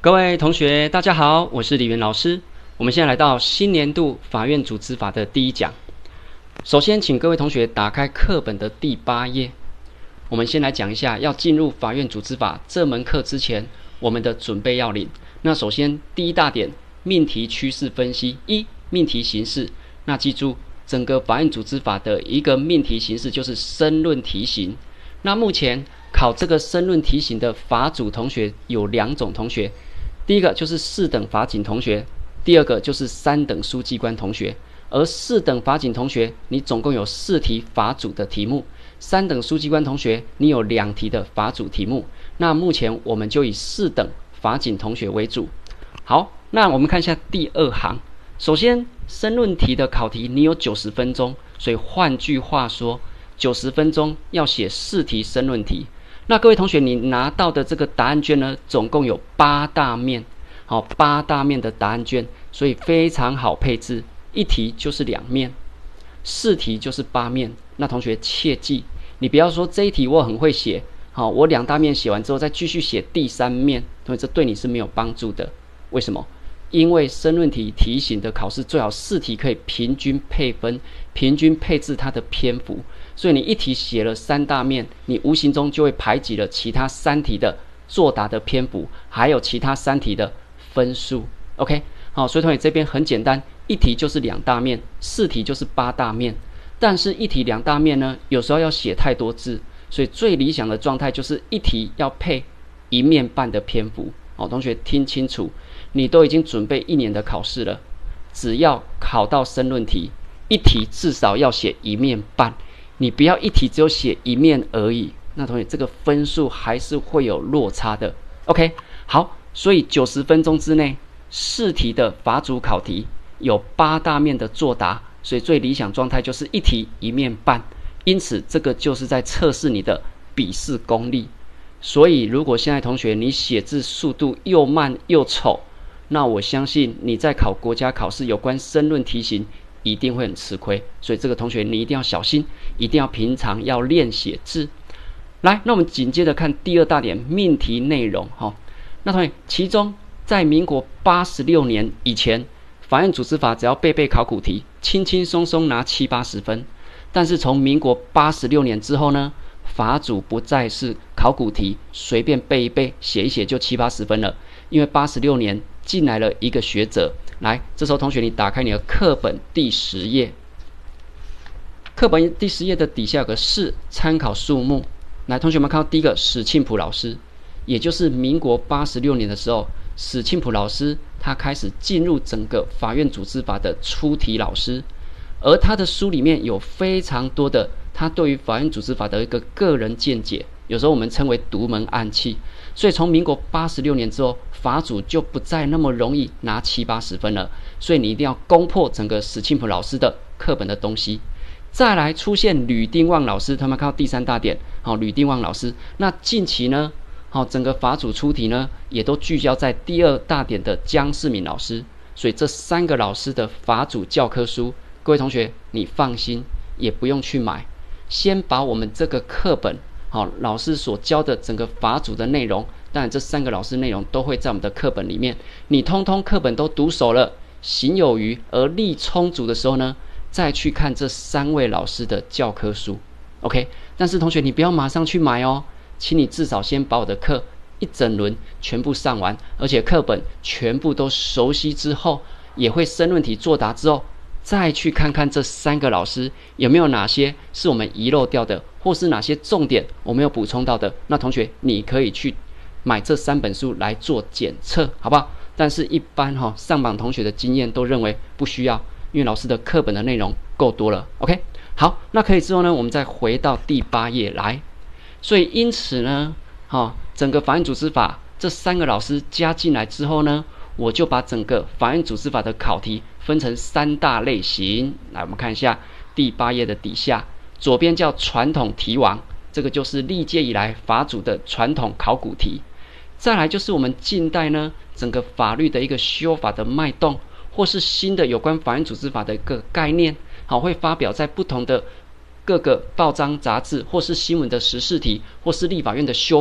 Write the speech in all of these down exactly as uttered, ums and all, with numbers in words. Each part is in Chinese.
各位同学，大家好，我是李元老师。我们现在来到新年度法院组织法的第一讲。首先，请各位同学打开课本的第八页。我们先来讲一下，要进入法院组织法这门课之前，我们的准备要领。那首先，第一大点，命题趋势分析。一、命题形式。那记住，整个法院组织法的一个命题形式就是申论题型。那目前考这个申论题型的法组同学有两种同学。第一个就是四等法警同学，第二个就是三等书记官同学。而四等法警同学，你总共有四题法组的题目；三等书记官同学，你有两题的法组题目。那目前我们就以四等法警同学为主。好，那我们看一下第二行。首先，申论题的考题你有九十分钟，所以换句话说，九十分钟要写四题申论题。那各位同学，你拿到的这个答案卷呢，总共有八大面，好，八大面的答案卷，所以非常好配置，一题就是两面，四题就是八面。那同学切记，你不要说这一题我很会写，好，我两大面写完之后再继续写第三面，同学这对你是没有帮助的。为什么？因为申论题题型的考试最好四题可以平均配分，平均配置它的篇幅。所以你一题写了三大面，你无形中就会排挤了其他三题的作答的篇幅，还有其他三题的分数。OK， 好，所以同学这边很简单，一题就是两大面，四题就是八大面。但是，一题两大面呢，有时候要写太多字，所以最理想的状态就是一题要配一面半的篇幅。好，同学听清楚，你都已经准备一年的考试了，只要考到申论题，一题至少要写一面半。你不要一题只有写一面而已，那同学这个分数还是会有落差的。OK， 好，所以九十分钟之内，四题的法组考题有八大面的作答，所以最理想状态就是一题一面半。因此，这个就是在测试你的笔试功力。所以，如果现在同学你写字速度又慢又丑，那我相信你在考国家考试有关申论题型，一定会很吃亏，所以这个同学你一定要小心，一定要平常要练写字。来，那我们紧接着看第二大点，命题内容。哦、那同学，其中在民国八十六年以前，法院组织法只要背背考古题，轻轻松松拿七八十分。但是从民国八十六年之后呢，法组不再是考古题，随便背一背、写一写就七八十分了，因为八十六年进来了一个学者。来，这时候同学你打开你的课本第十页，课本第十页的底下有个是参考数目。来，同学们看到第一个史庆普老师，也就是民国八十六年的时候，史庆普老师他开始进入整个法院组织法的出题老师，而他的书里面有非常多的他对于法院组织法的一个个人见解，有时候我们称为独门暗器。所以从民国八十六年之后，法组就不再那么容易拿七八十分了，所以你一定要攻破整个史庆普老师的课本的东西。再来出现吕丁旺老师，他们看到第三大点，好，吕丁旺老师。那近期呢，好，整个法组出题呢，也都聚焦在第二大点的江世敏老师。所以这三个老师的法组教科书，各位同学你放心，也不用去买，先把我们这个课本。好，老师所教的整个法组的内容，当然这三个老师内容都会在我们的课本里面。你通通课本都读熟了，行有余而力充足的时候呢，再去看这三位老师的教科书。OK， 但是同学你不要马上去买哦，请你至少先把我的课一整轮全部上完，而且课本全部都熟悉之后，也会申论题作答之后，再去看看这三个老师有没有哪些是我们遗漏掉的，或是哪些重点我没有补充到的。那同学你可以去买这三本书来做检测，好不好？但是一般、哦、上榜同学的经验都认为不需要，因为老师的课本的内容够多了。 OK， 好，那可以之后呢，我们再回到第八页来。所以因此呢、哦、整个法院组织法这三个老师加进来之后呢，我就把整个法院组织法的考题分成三大类型。来，我们看一下第八页的底下，左边叫传统题王，这个就是历届以来法组的传统考古题。再来就是我们近代呢整个法律的一个修法的脉动，或是新的有关法院组织法的一个概念，好，会发表在不同的各个报章杂志，或是新闻的时事题，或是立法院的修法。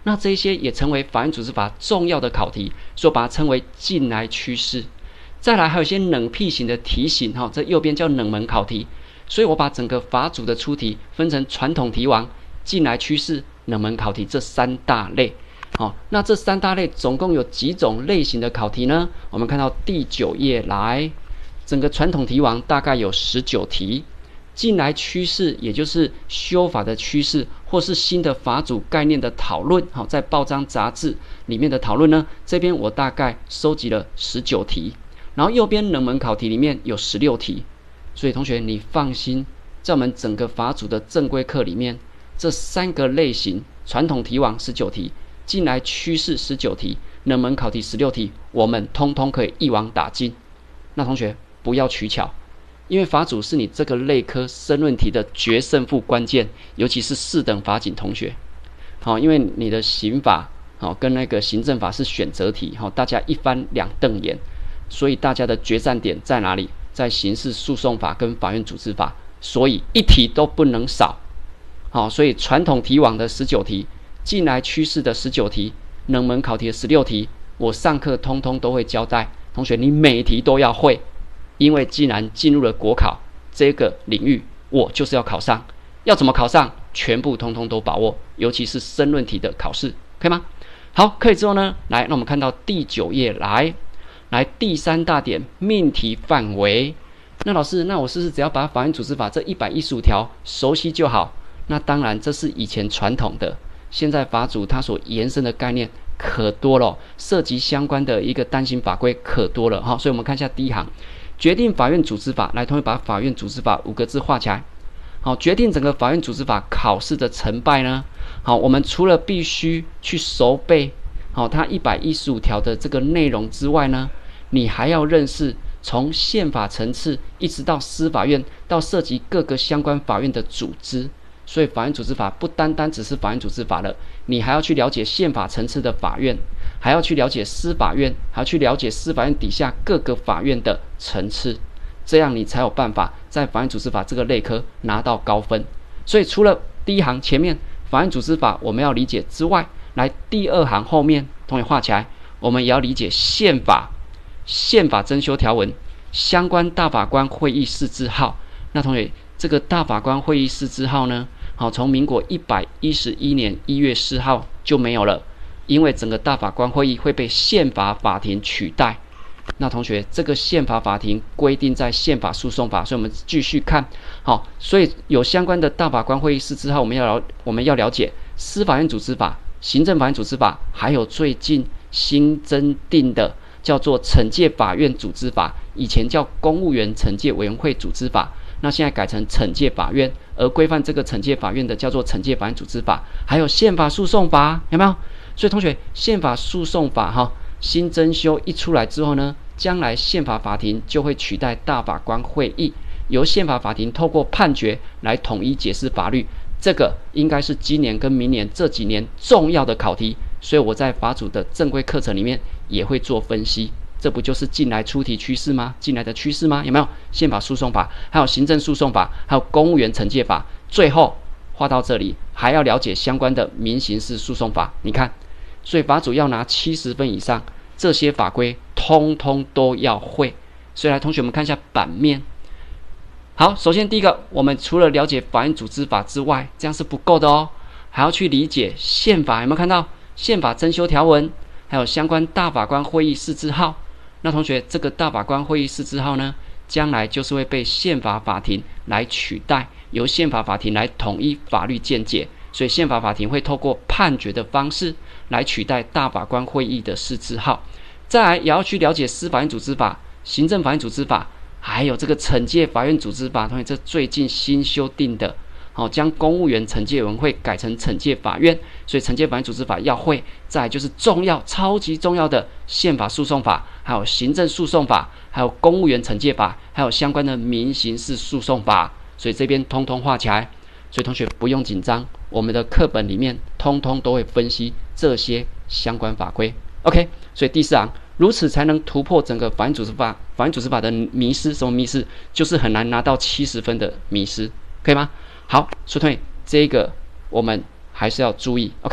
那这些也成为法院组织法重要的考题，所以把它称为近来趋势。再来还有一些冷僻型的题型，哈，这右边叫冷门考题。所以我把整个法组的出题分成传统题王、近来趋势、冷门考题这三大类。好，那这三大类总共有几种类型的考题呢？我们看到第九页来，整个传统题王大概有十九题，近来趋势也就是修法的趋势，或是新的法组概念的讨论，好，在报章杂志里面的讨论呢，这边我大概收集了十九题，然后右边冷门考题里面有十六题。所以同学你放心，在我们整个法组的正规课里面，这三个类型，传统题王十九题，近来趋势十九题，冷门考题十六题，我们通通可以一网打尽。那同学不要取巧，因为法组是你这个类科申论题的决胜负关键，尤其是四等法警同学。好，因为你的刑法好跟那个行政法是选择题，好，大家一翻两瞪眼，所以大家的决战点在哪里？在刑事诉讼法跟法院组织法，所以一题都不能少。好，所以传统题网的十九题，近来趋势的十九题，冷门考题的十六题，我上课通通都会交代。同学，你每题都要会，因为既然进入了国考这个领域，我就是要考上。要怎么考上？全部通通都把握，尤其是申论题的考试，可以吗？好，可以之后呢，来，那我们看到第九页来。来第三大点命题范围，那老师，那我是不是只要把法院组织法这一百一十五条熟悉就好？那当然，这是以前传统的，现在法组它所延伸的概念可多了，涉及相关的一个单行法规可多了哈。所以我们看一下第一行，决定法院组织法，来，同学把法院组织法五个字画起来。好，决定整个法院组织法考试的成败呢？好，我们除了必须去熟背好它一百一十五条的这个内容之外呢，你还要认识从宪法层次一直到司法院，到涉及各个相关法院的组织。所以法院组织法不单单只是法院组织法了，你还要去了解宪法层次的法院，还要去了解司法院，还要去了解司法院底下各个法院的层次，这样你才有办法在法院组织法这个类科拿到高分。所以除了第一行前面法院组织法我们要理解之外，来第二行后面同学画起来，我们也要理解宪法、宪法增修条文、相关大法官会议释字号。那同学，这个大法官会议释字号呢，好，从民国一百一十一年一月四号就没有了，因为整个大法官会议会被宪法法庭取代。那同学，这个宪法法庭规定在宪法诉讼法，所以我们继续看。好，所以有相关的大法官会议释字号，我们要了我们要了解司法院组织法、行政法院组织法，还有最近新增订的叫做惩戒法院组织法，以前叫公务员惩戒委员会组织法，那现在改成惩戒法院，而规范这个惩戒法院的叫做惩戒法院组织法，还有宪法诉讼法，有没有？所以同学，宪法诉讼法哈新增修一出来之后呢，将来宪法法庭就会取代大法官会议，由宪法法庭透过判决来统一解释法律。这个应该是今年跟明年这几年重要的考题，所以我在法组的正规课程里面也会做分析。这不就是近来出题趋势吗？近来的趋势吗？有没有？宪法诉讼法，还有行政诉讼法，还有公务员惩戒法。最后画到这里，还要了解相关的民刑事诉讼法。你看，所以法组要拿七十分以上，这些法规通通都要会。所以来，同学们看一下版面。好，首先第一个，我们除了了解法院组织法之外，这样是不够的哦，还要去理解宪法。有没有看到宪法增修条文，还有相关大法官会议释字号？那同学，这个大法官会议释字号呢，将来就是会被宪法法庭来取代，由宪法法庭来统一法律见解。所以宪法法庭会透过判决的方式来取代大法官会议的释字号。再来，也要去了解司法院组织法、行政法院组织法，还有这个惩戒法院组织法。同学，这最近新修订的，好，将公务员惩戒委员会改成惩戒法院，所以惩戒法院组织法要会。再来就是重要、超级重要的宪法诉讼法，还有行政诉讼法，还有公务员惩戒法，还有相关的民刑事诉讼法。所以这边通通画起来。所以同学不用紧张，我们的课本里面通通都会分析这些相关法规。OK， 所以第四行，如此才能突破整个法院组织法、法院组织法的迷思。什么迷思？就是很难拿到七十分的迷思，可以吗？好，所以同学这个我们还是要注意。OK，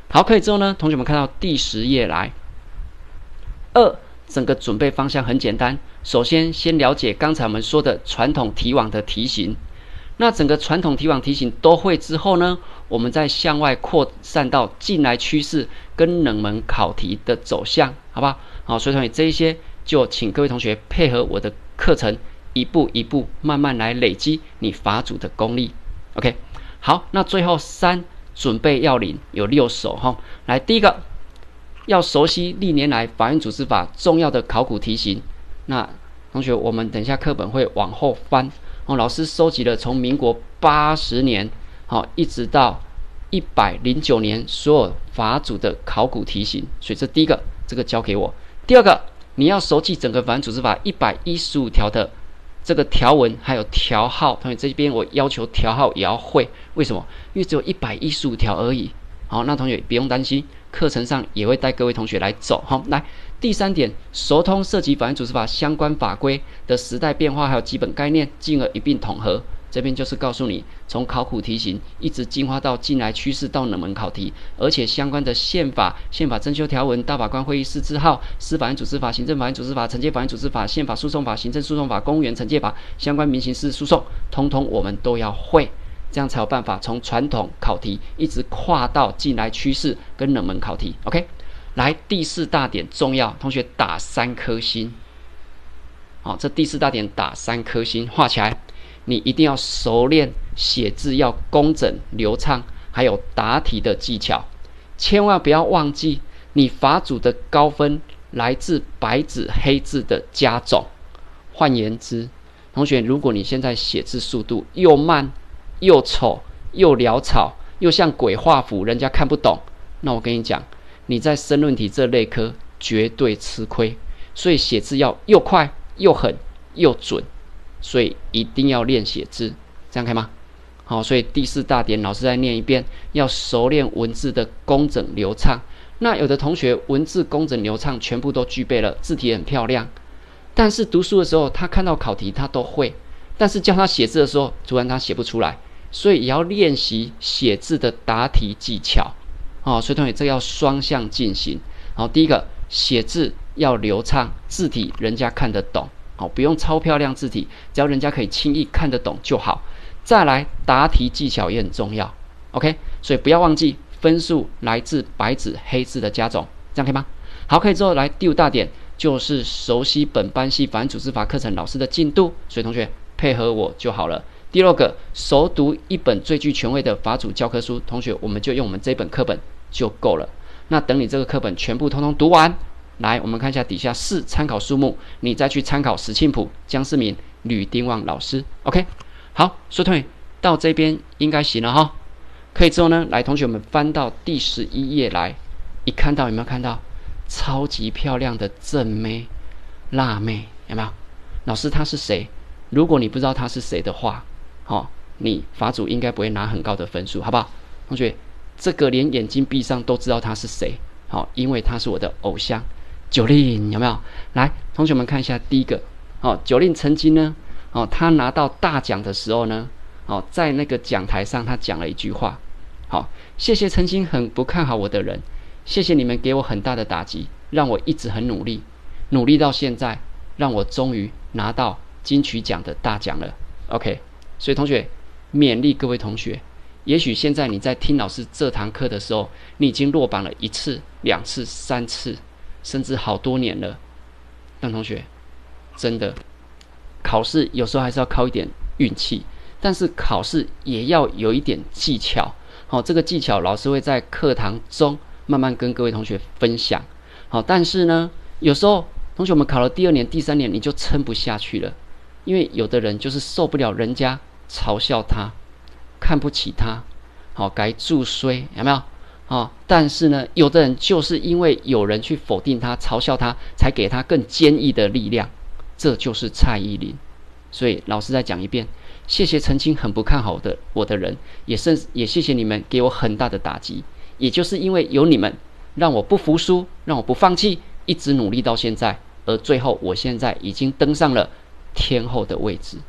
好，可以之后呢，同学们看到第十页来。二，整个准备方向很简单，首先先了解刚才我们说的传统题网的题型。那整个传统题网题型都会之后呢，我们再向外扩散到近来趋势跟冷门考题的走向，好不好？好，所以同学这一些就请各位同学配合我的课程，一步一步慢慢来累积你法组的功力。OK， 好，那最后三准备要领有六首哈。来，第一个要熟悉历年来法院组织法重要的考古题型。那同学，我们等一下课本会往后翻。哦，老师收集了从民国八十年，好、哦、一直到一百零九年所有法组的考古题型，所以这第一个，这个交给我。第二个，你要熟记整个法院组织法一百一十五条的这个条文还有条号。同学这边我要求条号也要会，为什么？因为只有一百一十五条而已。好，那同学不用担心，课程上也会带各位同学来走。好，来。第三点，熟通涉及法院组织法相关法规的时代变化还有基本概念，进而一并统合。这边就是告诉你，从考古题型一直进化到近来趋势到冷门考题，而且相关的宪法、宪法增修条文、大法官会议释字号、司法院组织法、行政法院组织法、惩戒法院组织法、宪法诉讼法、行政诉讼法、公务员惩戒法、相关民刑事诉讼，通通我们都要会，这样才有办法从传统考题一直跨到近来趋势跟冷门考题。OK。来，第四大点重要，同学打三颗星。好，这第四大点打三颗星，画起来。你一定要熟练写字，要工整流畅，还有答题的技巧。千万不要忘记，你法组的高分来自白纸黑字的加总。换言之，同学，如果你现在写字速度又慢、又丑、又潦草、又像鬼画符，人家看不懂，那我跟你讲。你在申论题这类科绝对吃亏，所以写字要又快又狠又准，所以一定要练写字，这样可以吗？好，所以第四大点老师再念一遍，要熟练文字的工整流畅。那有的同学文字工整流畅全部都具备了，字体很漂亮，但是读书的时候他看到考题他都会，但是叫他写字的时候突然他写不出来，所以也要练习写字的答题技巧。哦，所以同学这要双向进行。好，第一个写字要流畅，字体人家看得懂。好，不用超漂亮字体，只要人家可以轻易看得懂就好。再来，答题技巧也很重要。OK， 所以不要忘记分数来自白纸黑字的加总，这样可以吗？好，可以之后来第五大点就是熟悉本班系法院组织法课程老师的进度，所以同学配合我就好了。第六个，熟读一本最具权威的法组教科书，同学我们就用我们这本课本就够了。那等你这个课本全部通通读完，来我们看一下底下四参考书目，你再去参考史庆普、江世民、吕丁旺老师。OK， 好，所以同学到这边应该行了哈。可以之后呢，来同学们翻到第十一页来，一看到有没有看到超级漂亮的正妹、辣妹，有没有？老师她是谁？如果你不知道她是谁的话，哦，你法组应该不会拿很高的分数，好不好？同学，这个连眼睛闭上都知道她是谁，好、哦，因为她是我的偶像，九令，有没有？来，同学们看一下第一个，哦，九令曾经呢，哦，他拿到大奖的时候呢，哦，在那个讲台上他讲了一句话，好、哦，谢谢曾经很不看好我的人，谢谢你们给我很大的打击，让我一直很努力，努力到现在，让我终于拿到金曲奖的大奖了。OK， 所以同学勉励各位同学，也许现在你在听老师这堂课的时候，你已经落榜了一次、两次、三次，甚至好多年了。但同学，真的考试有时候还是要靠一点运气，但是考试也要有一点技巧。好、哦，这个技巧老师会在课堂中慢慢跟各位同学分享。好、哦，但是呢，有时候同学们考了第二年、第三年，你就撑不下去了。因为有的人就是受不了人家嘲笑他，看不起他，好、哦，该助衰，有没有？哦，但是呢，有的人就是因为有人去否定他、嘲笑他，才给他更坚毅的力量。这就是蔡依林。所以老师再讲一遍，谢谢曾经很不看好的我的人，也甚也谢谢你们给我很大的打击。也就是因为有你们，让我不服输，让我不放弃，一直努力到现在，而最后我现在已经登上了天后的位置。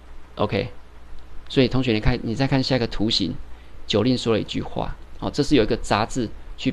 OK， 所以同学你看，你再看下一个图形，九令说了一句话，哦，这是有一个杂志去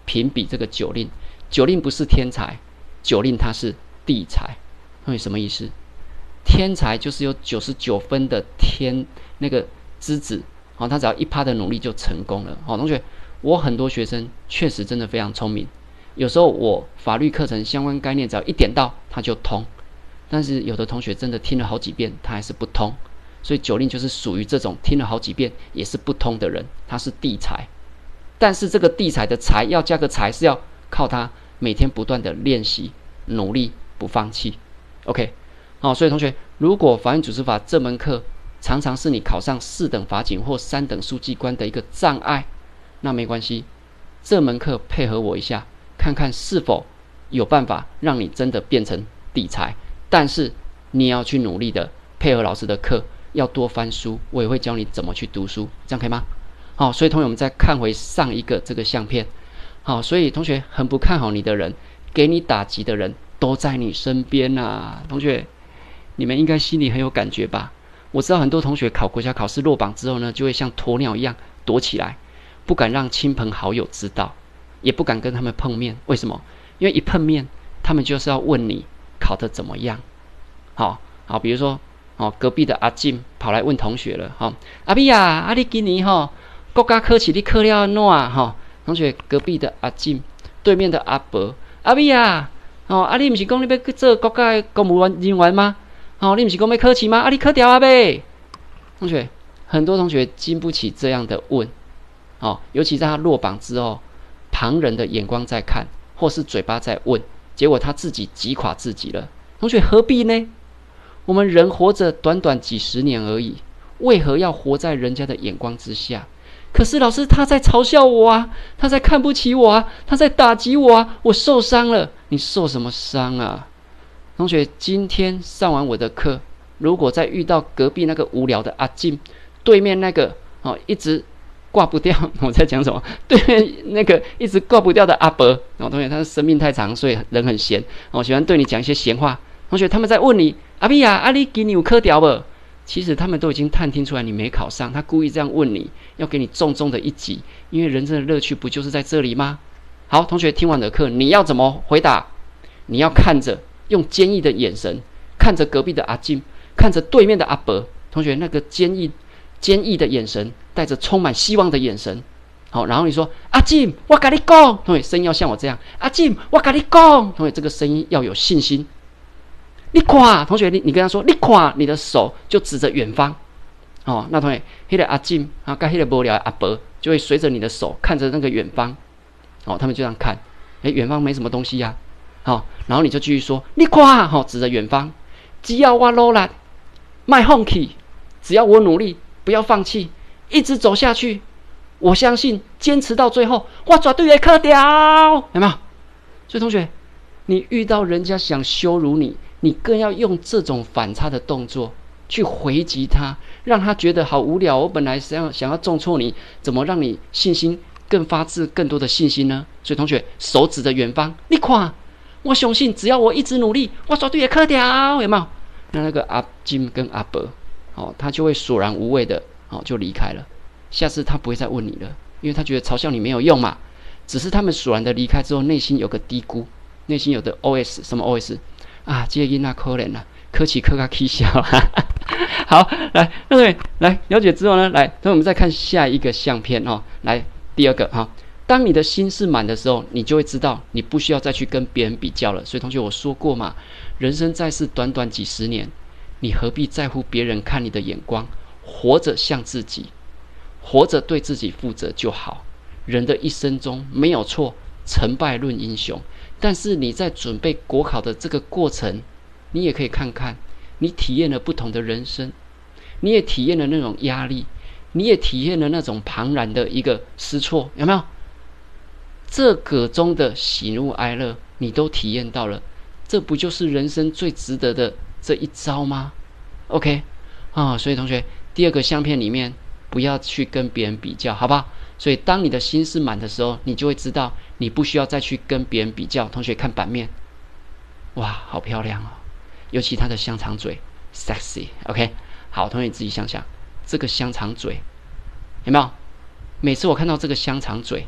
评比这个九令。九令不是天才，九令它是地才。同学什么意思？天才就是有九十九分的天那个资质，好、哦，他只要一趴的努力就成功了。好、哦，同学，我很多学生确实真的非常聪明，有时候我法律课程相关概念只要一点到他就通，但是有的同学真的听了好几遍他还是不通，所以九令就是属于这种听了好几遍也是不通的人，他是地才。但是这个地才的才要加个才，是要靠他每天不断的练习、努力、不放弃。OK， 好、哦，所以同学，如果法院组织法这门课常常是你考上四等法警或三等书记官的一个障碍，那没关系，这门课配合我一下，看看是否有办法让你真的变成地才。但是你也要去努力的配合老师的课，要多翻书，我也会教你怎么去读书，这样可以吗？好、哦，所以同学，我们再看回上一个这个相片。好、哦，所以同学，很不看好你的人，给你打击的人都在你身边啊。同学，你们应该心里很有感觉吧？我知道很多同学考国家考试落榜之后呢，就会像鸵鸟一样躲起来，不敢让亲朋好友知道，也不敢跟他们碰面。为什么？因为一碰面，他们就是要问你考得怎么样。好，好，比如说，哦，隔壁的阿进跑来问同学了，哈、哦，阿碧啊，啊你今年哈、哦、国家考试你考了安怎啊？哈、哦，同学，隔壁的阿进，对面的阿伯，阿碧啊，哦，啊你不是讲你要去做国家的公务人员吗？哦，你不是讲要考试吗？啊你考掉啊呗？同学，很多同学经不起这样的问，哦，尤其在他落榜之后，旁人的眼光在看，或是嘴巴在问，结果他自己击垮自己了。同学何必呢？我们人活着短短几十年而已，为何要活在人家的眼光之下？可是老师他在嘲笑我啊，他在看不起我啊，他在打击我啊，我受伤了。你受什么伤啊？同学，今天上完我的课，如果再遇到隔壁那个无聊的阿进，对面那个、哦、一直挂不掉，我在讲什么？对面那个一直挂不掉的阿伯，哦，同学，他的生命太长，所以人很闲，我、哦、喜欢对你讲一些闲话。同学，他们在问你，阿碧啊，啊你今年有考掉不？其实他们都已经探听出来你没考上，他故意这样问你，要给你重重的一击，因为人生的乐趣不就是在这里吗？好，同学，听完的课你要怎么回答？你要看着，用坚毅的眼神看着隔壁的阿进，看着对面的阿伯。同学，那个坚毅坚毅的眼神，带着充满希望的眼神。好，然后你说阿进，我跟你讲，同学，声音要像我这样，阿进，我跟你讲，同学，这个声音要有信心。你看，同学，你你跟他说，你看，你的手就指着远方。哦，那同学，那个阿进啊，跟那个无聊的阿伯，就会随着你的手看着那个远方。哦，他们就这样看，哎，远方没什么东西呀、啊。好、哦，然后你就继续说，你看，好、哦，指着远方，只要我努力，别放弃，只要我努力，不要放弃，一直走下去，我相信坚持到最后，我绝对会考掉，有没有？所以同学，你遇到人家想羞辱你，你更要用这种反差的动作去回击他，让他觉得好无聊。我本来想要想要重挫你，怎么让你信心更发自更多的信心呢？所以同学，手指着远方，你看，我相信只要我一直努力，我绝对会考掉，有没有？那那个阿金跟阿伯，哦，他就会索然无味的，哦，就离开了。下次他不会再问你了，因为他觉得嘲笑你没有用嘛。只是他们索然的离开之后，内心有个低估，内心有的 O S 什么 O S 啊？这个囡仔可怜啊，考试考到起笑啊。好，来，各位来了解之后呢，来，等我们再看下一个相片哦。来，第二个哈、哦，当你的心是满的时候，你就会知道你不需要再去跟别人比较了。所以同学，我说过嘛，人生在世短短几十年，你何必在乎别人看你的眼光？活着像自己，活着对自己负责就好。人的一生中没有错，成败论英雄。但是你在准备国考的这个过程，你也可以看看，你体验了不同的人生，你也体验了那种压力，你也体验了那种庞然的一个失挫，有没有？这个中的喜怒哀乐，你都体验到了，这不就是人生最值得的这一招吗 ？OK 啊、哦，所以同学，第二个相片里面不要去跟别人比较，好不好？所以当你的心是满的时候，你就会知道你不需要再去跟别人比较。同学看版面，哇，好漂亮哦，尤其他的香肠嘴 sexy。 OK， 好，同学你自己想想，这个香肠嘴有没有？每次我看到这个香肠嘴，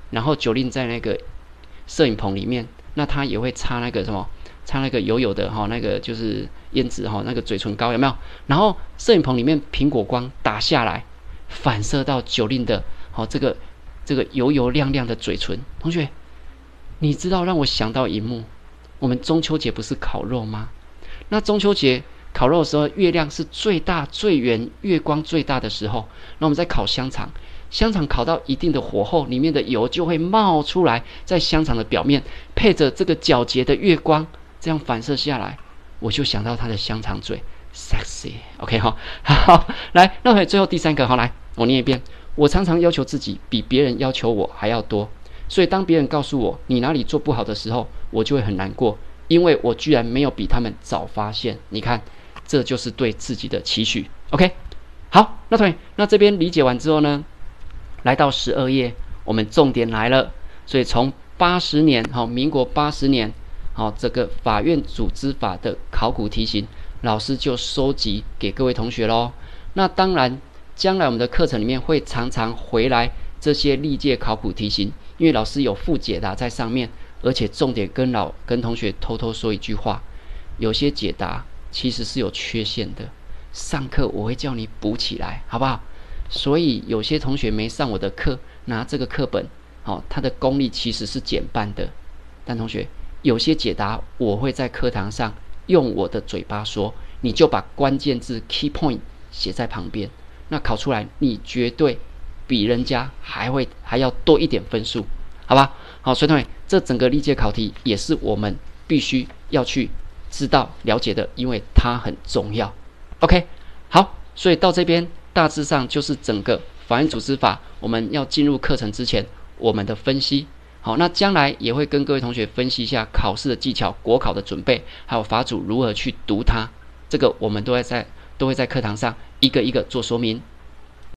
然后九令在那个摄影棚里面，那他也会擦那个什么，擦那个油油的哈、哦，那个就是胭脂哈、哦，那个嘴唇膏有没有？然后摄影棚里面苹果光打下来，反射到九令的好、哦、这个这个油油亮亮的嘴唇。同学，你知道让我想到一幕，我们中秋节不是烤肉吗？那中秋节烤肉的时候，月亮是最大最圆，月光最大的时候，那我们在烤香肠，香肠烤到一定的火候，里面的油就会冒出来，在香肠的表面，配着这个皎洁的月光，这样反射下来，我就想到它的香肠嘴 ，sexy。OK 哈，好，来，那最后第三个，好，来，我念一遍。我常常要求自己比别人要求我还要多，所以当别人告诉我你哪里做不好的时候，我就会很难过，因为我居然没有比他们早发现。你看，这就是对自己的期许。OK， 好，那同学，那这边理解完之后呢，来到十二页，我们重点来了。所以从八十年，好，民国八十年，好，这个法院组织法的考古题型，老师就收集给各位同学咯。那当然，将来我们的课程里面会常常回来这些历届考古题型，因为老师有附解答在上面，而且重点跟老跟同学偷偷说一句话，有些解答其实是有缺陷的，上课我会叫你补起来，好不好？所以有些同学没上我的课，拿这个课本，好、哦，他的功力其实是减半的。但同学，有些解答我会在课堂上用我的嘴巴说，你就把关键字 key point 写在旁边，那考出来你绝对比人家还会还要多一点分数，好吧？好，所以同学，这整个历届考题也是我们必须要去知道了解的，因为它很重要。OK， 好，所以到这边大致上就是整个法院组织法，我们要进入课程之前我们的分析。好，那将来也会跟各位同学分析一下考试的技巧、国考的准备，还有法组如何去读它，这个我们都会在都会在课堂上一个一个做说明。